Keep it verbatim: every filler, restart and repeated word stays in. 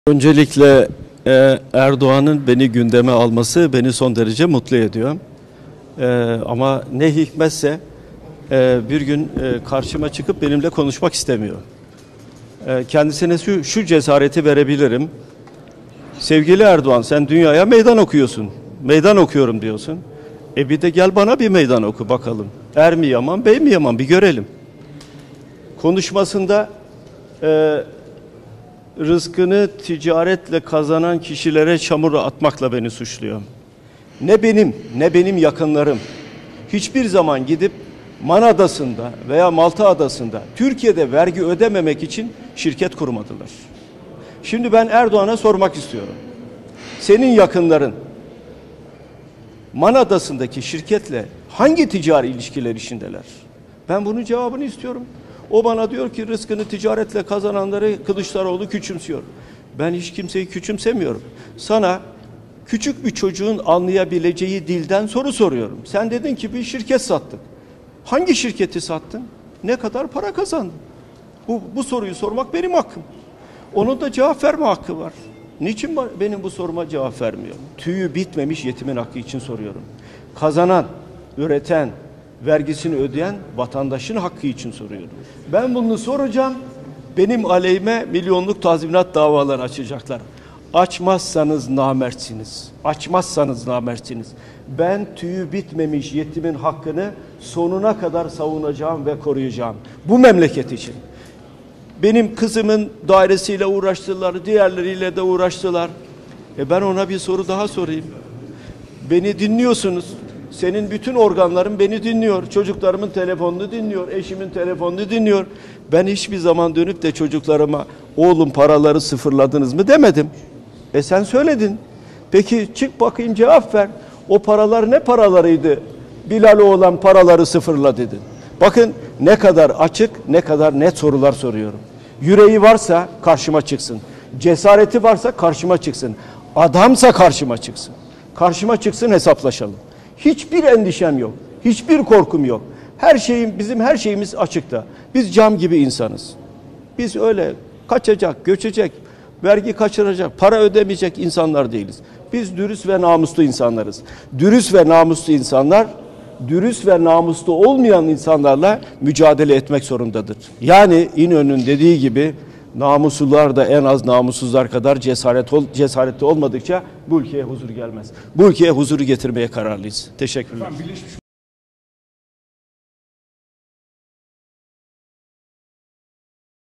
Öncelikle e, Erdoğan'ın beni gündeme alması beni son derece mutlu ediyor. E, ama ne hikmetse e, bir gün e, karşıma çıkıp benimle konuşmak istemiyor. E, kendisine şu, şu cesareti verebilirim. Sevgili Erdoğan, sen dünyaya meydan okuyorsun. Meydan okuyorum diyorsun. E bir de gel bana bir meydan oku bakalım. Er mi yaman, bey mi yaman, bir görelim. Konuşmasında e, rızkını ticaretle kazanan kişilere çamur atmakla beni suçluyor. Ne benim ne benim yakınlarım hiçbir zaman gidip Man Adası'nda veya Malta Adası'nda Türkiye'de vergi ödememek için şirket kurmadılar. Şimdi ben Erdoğan'a sormak istiyorum. Senin yakınların Man Adası'ndaki şirketle hangi ticari ilişkiler içindeler? Ben bunun cevabını istiyorum. O bana diyor ki rızkını ticaretle kazananları Kılıçdaroğlu küçümsüyor. Ben hiç kimseyi küçümsemiyorum. Sana küçük bir çocuğun anlayabileceği dilden soru soruyorum. Sen dedin ki bir şirket sattık. Hangi şirketi sattın? Ne kadar para kazandın? Bu, bu soruyu sormak benim hakkım. Onun da cevap verme hakkı var. Niçin benim bu soruma cevap vermiyor? Tüyü bitmemiş yetimin hakkı için soruyorum. Kazanan, üreten, vergisini ödeyen vatandaşın hakkı için soruyorum. Ben bunu soracağım. Benim aleyhime milyonluk tazminat davaları açacaklar. Açmazsanız namertsiniz. Açmazsanız namertsiniz. Ben tüyü bitmemiş yetimin hakkını sonuna kadar savunacağım ve koruyacağım. Bu memleket için. Benim kızımın dairesiyle uğraştılar, diğerleriyle de uğraştılar. E ben ona bir soru daha sorayım. Beni dinliyorsunuz. Senin bütün organların beni dinliyor. Çocuklarımın telefonunu dinliyor. Eşimin telefonunu dinliyor. Ben hiçbir zaman dönüp de çocuklarıma oğlum paraları sıfırladınız mı demedim. E sen söyledin. Peki çık bakayım cevap ver. O paralar ne paralarıydı? Bilal'e olan paraları sıfırla dedin. Bakın ne kadar açık, ne kadar net sorular soruyorum. Yüreği varsa karşıma çıksın. Cesareti varsa karşıma çıksın. Adamsa karşıma çıksın. Karşıma çıksın, hesaplaşalım. Hiçbir endişem yok. Hiçbir korkum yok. Her şeyim, bizim her şeyimiz açıkta. Biz cam gibi insanız. Biz öyle kaçacak, göçecek, vergi kaçıracak, para ödemeyecek insanlar değiliz. Biz dürüst ve namuslu insanlarız. Dürüst ve namuslu insanlar, dürüst ve namuslu olmayan insanlarla mücadele etmek zorundadır. Yani İnönü'nün dediği gibi namuslular da en az namussuzlar kadar cesaret ol, cesaretli olmadıkça bu ülkeye huzur gelmez. Bu ülkeye huzuru getirmeye kararlıyız. Teşekkürler.